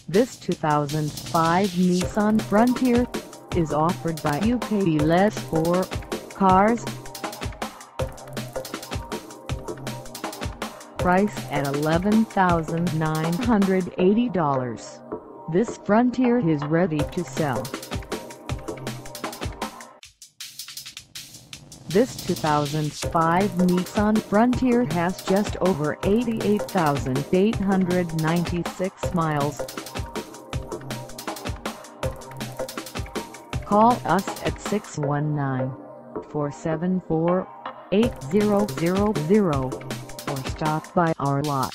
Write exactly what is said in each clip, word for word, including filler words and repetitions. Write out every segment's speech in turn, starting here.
This two thousand five Nissan Frontier is offered by U K Less for Cars. Price at eleven thousand nine hundred eighty dollars. This Frontier is ready to sell. This two thousand five Nissan Frontier has just over eighty-eight thousand eight hundred ninety-six miles. Call us at six one nine, four seven four, eight zero zero zero or stop by our lot.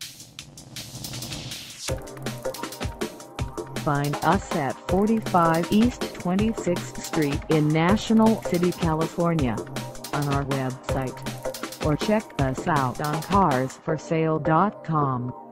Find us at forty-five East twenty-sixth Street in National City, California, on our website, or check us out on cars for sale dot com.